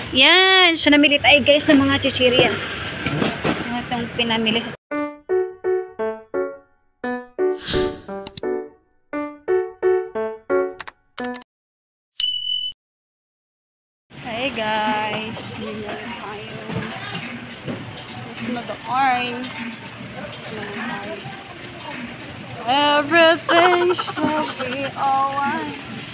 Yan. So, namili tayo guys ng mga chichirias. Itong pinamili sa... Hey guys. Bili tayo. Ito na doon. Everything will be alright.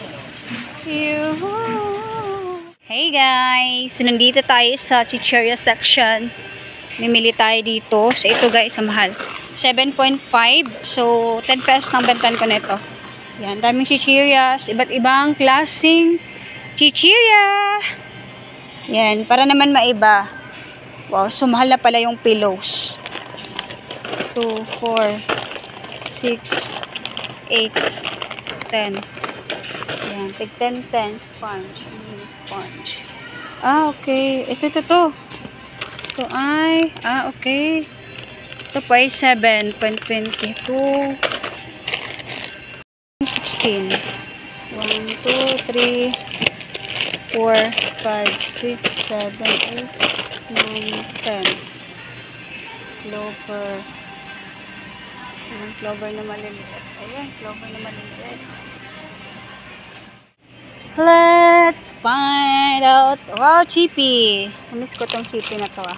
Hey guys, nandito tayo sa chichirya section. Mimili tayo dito. So ito guys, ang mahal. 7.5. So 10 pesos nang bentan ko nito. Yan, daming chichiryas, iba't ibang klaseng chichirya. Yan, para naman maiba. Wow, so mahal na pala yung pillows. 2, 4, 6, 8, 10. Yan, tig 10, 10 sponge. Sponge. Ah, okay. Ito. Ito ay, okay. Ito po ay 7.22. 16. 1, 2, 3, 4, 5, 6, 7, 8, 9, 10. Clover. Ayan, clover na maliliit. Ayan, clover na maliliit. Let's find out. Wow, cheapy. Namiss ko tong cheapy na to ah.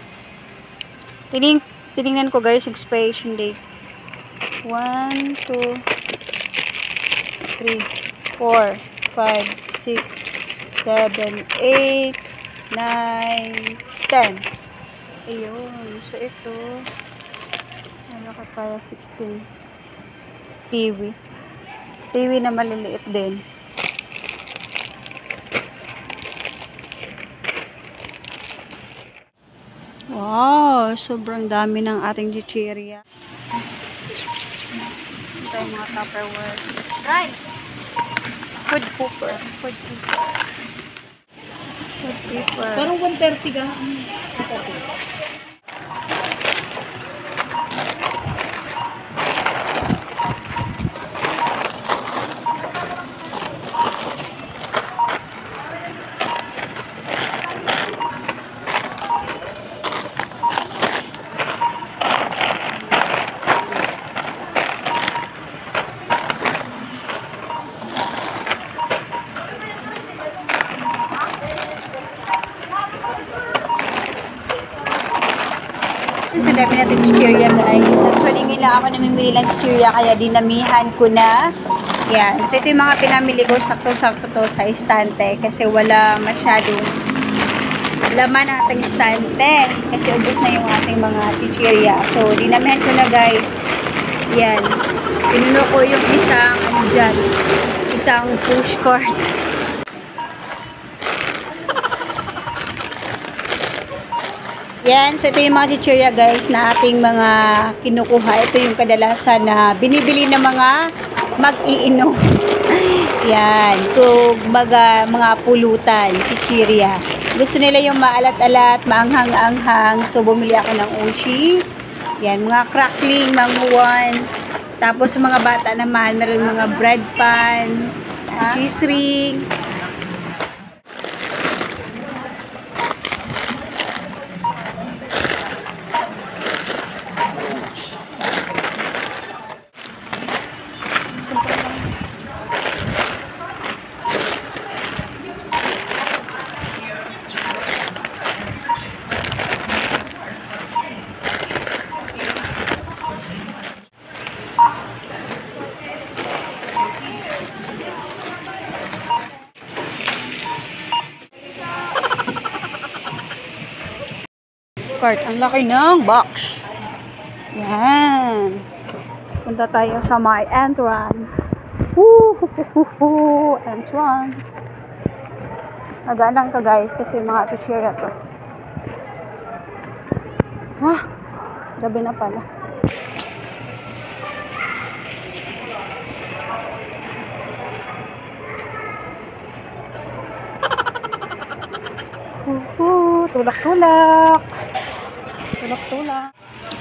Tinignan ko guys, expiration date. 1, 2, 3, 4, 5, 6, 7, 8, 9, 10. Ayun. So ito. Ano ka kaya 16. Piwi. Piwi na maliliit din. Wow, sobrang dami ng ating chichirya. Ito yung mga Tupperwares. Right. Food paper. Food paper. Parang 130 ka. 130. Sa dami natin chichirya guys. Actually, ngayon ako namimili lang chichirya kaya dinamihan ko na. Yan. So, ito yung mga pinamili ko. Sakto-sakto to sa istante kasi wala masyadong laman ang ating istante. Kasi ubos na yung ating mga chichirya. So, dinamihan ko na guys. Yan. Pinuno ko yung isang, isang push cart. Yan, so ito yung mga chichirya guys na ating mga kinukuha. Ito yung kadalasan na binibili ng mga mag-iinom. Yan, kung mga pulutan, chichirya. Gusto nila yung maalat-alat, maanghang-anghang. So bumili ako ng Oshi. Yan, mga crackling, manguwan. Tapos sa mga bata naman, meron mga bread pan, cheese ring. Cart. Ang laki ng box. Yan. Punta tayo sa my entrance. Woo! Entrance. Nagaan lang ka guys kasi mga chichirya to. Gabi na pala. Tulak-tulak. Tulak-tulak.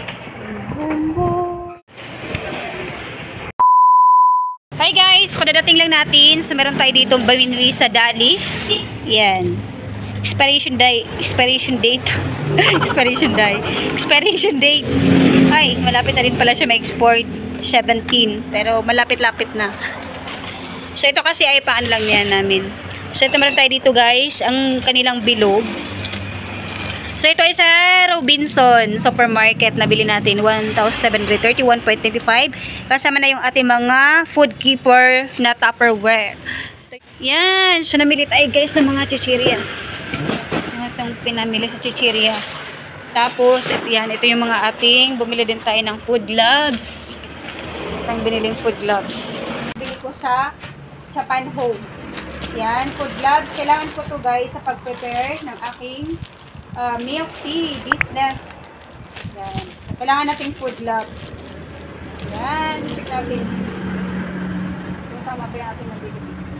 Hi guys! Kadadating lang natin. So meron tayo dito binili sa Dali. Yan. expiration date, expiration date. Ay, malapit na rin pala siya ma-export, 17, pero malapit-lapit na. So, ito kasi ay paan lang yan namin. So, ito meron tayo dito guys, ang kanilang bilog. So, ito ay sa Robinson Supermarket. Nabili natin 1,731.25. Kasama na yung ating mga food keeper na Tupperware. Yan. So, namili tayo guys ng mga chichirias. Itong pinamili sa chichiria. Tapos, yan. Ito yung mga ating, bumili din tayo ng Food Loves. Itong biniling Food Loves. Bili ko sa Japan Home. Yan. Food Loves. Kailangan ko to guys sa pag-prepare ng aking milk tea business. Yan. So, kailangan nating Food Loves. Yan. Check natin. Tama pa yung ating nabili.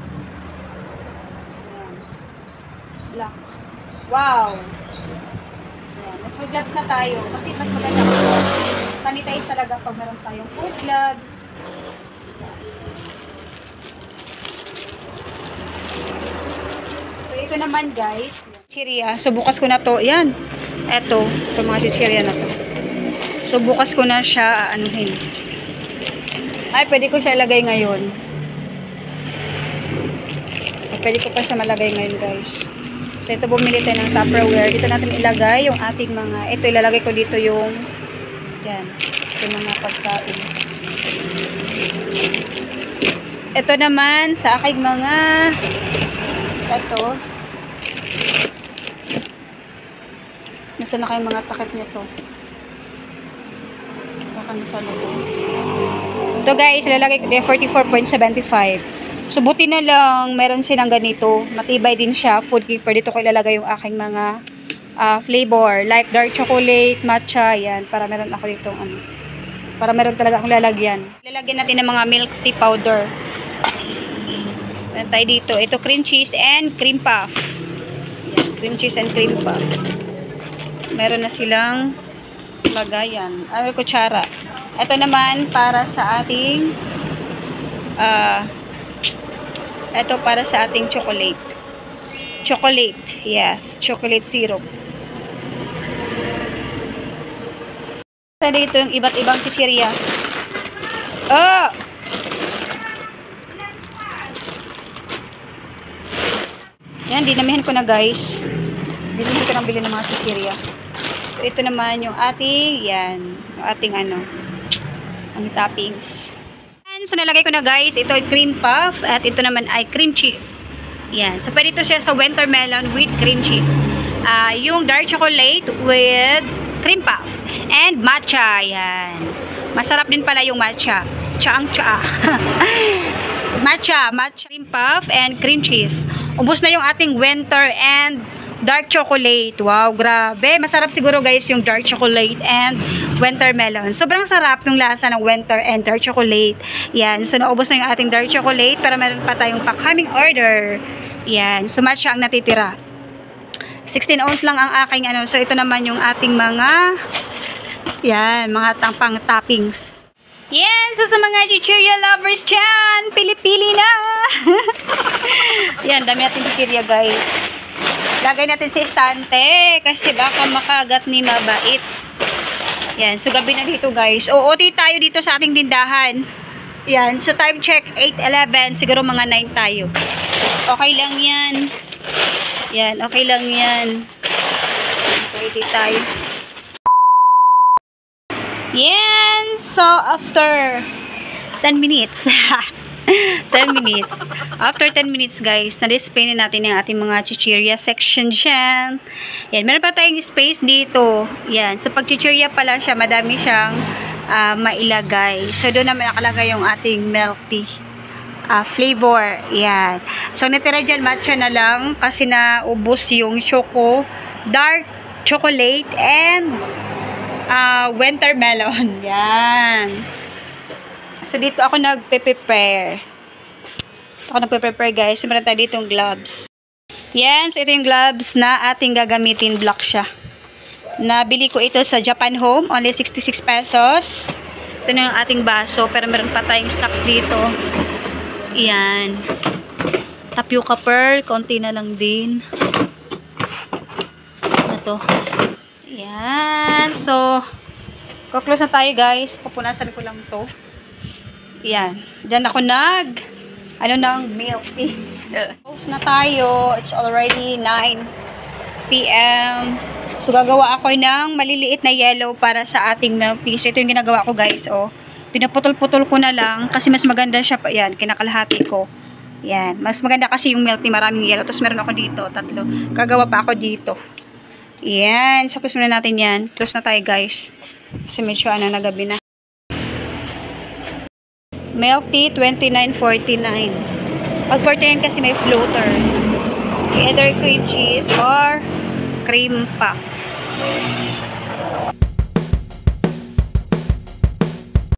Yan. Black. Wow. Yan. Food Loves na tayo. Kasi mas maganda ko. Sanitize talaga pag meron tayong Food Loves. So, ito naman guys. Chichirya. So, bukas ko na to. Yan. Eto. Ito mga chichirya na to. So, bukas ko na siya anuhin. Ay, pwede ko siya ilagay ngayon. Ay, pwede ko pa siya malagay ngayon, guys. So, ito bumili tayo ng Tupperware. Dito natin ilagay yung ating mga... Ito, ilalagay ko dito yung... Yan. Ito yung mga pagkain. Ito naman, sa aking mga... Ito. Nasaan na kayong mga takip nito? Baka nasa loob. Ito guys, ilalagay ko 44.75. So, buti na lang, meron silang ganito. Matibay din siya. Food keeper. Dito ko ilalagay yung aking mga flavor. Like dark chocolate, matcha, yan. Para meron ako dito, para meron talaga akong lalagyan. Lalagyan natin ng mga milk tea powder. Meron tayo dito. Ito, cream cheese and cream puff. Yan, cream cheese and cream puff. Meron na silang lagayan. Ay, kutsara. Ito naman para sa ating ito para sa ating chocolate. Chocolate. Yes, chocolate syrup. Ito dito yung iba't ibang chichirias. Oh! Yan, dinamihan ko na guys. Dinamihan ko ng bili ng mga chichirya. So, ito naman yung ating, yan, yung ating ang toppings. And, so, nalagay ko na guys, ito ay cream puff, at ito naman ay cream cheese. Yan. So, pwede ito siya sa winter melon with cream cheese. Yung dark chocolate with cream puff. And matcha, yan. Masarap din pala yung matcha. Matcha. Cream puff and cream cheese. Ubos na yung ating winter and dark chocolate. Wow, grabe. Masarap siguro guys yung dark chocolate and winter melon. Sobrang sarap yung lasa ng winter and dark chocolate. Yan. So, naubos na yung ating dark chocolate para meron pa tayong pa-coming order. Yan. So, matcha ang natitira. 16 ounce lang ang aking So, ito naman yung ating mga mga pang toppings. Yan. So, sa mga chichirya lovers dyan, pili-pili na. Yan. Dami natin chichirya guys. Lagay natin sa estante kasi baka makagat ni mabait. Yan. So, gabi na dito guys. OOT tayo dito sa ating tindahan. Yan. So, time check 8:11. Siguro mga 9 tayo. Okay lang yan. Yan. Okay lang yan. Ready tayo. Yan. So, after 10 minutes. 10 minutes. After 10 minutes, guys, na-display na natin yung ating mga chichirya section dyan. Yan, meron pa tayong space dito. Yan, so pag chichirya pala siya, madami siyang mailagay. So, doon naman nakalagay yung ating milk tea flavor. Yan. So, natira dyan, matcha na lang kasi naubos yung dark chocolate and winter melon. Yan. So, dito ako nagpe-prepare. Guys. Meron tayo dito yung gloves. Yan. So, ito yung gloves na ating gagamitin. Black siya. Nabili ko ito sa Japan Home. Only 66 pesos. Ito na yung ating baso. Pero meron pa tayong stocks dito. Yan. Tapioca pearl. Konti na lang din. to. Yan. So, close na tayo guys. Pupunasan ko lang to. Yan. Diyan ako ng milk tea. Close na tayo. It's already 9 p.m. So, gagawa ako ng maliliit na yellow para sa ating milk tea. So, ito yung ginagawa ko guys. Oh. Pinaputol-putol ko na lang kasi mas maganda siya pa. Yan, kinakalahati ko. Yan. Mas maganda kasi yung milk tea, maraming yellow. Tapos meron ako dito, 3. Gagawa pa ako dito. Yan. So, close muna natin yan. Close na tayo guys. Kasi medyo nagabi na. Milk tea, 29.49. Pag 49 kasi may floater. Either cream cheese or cream puff.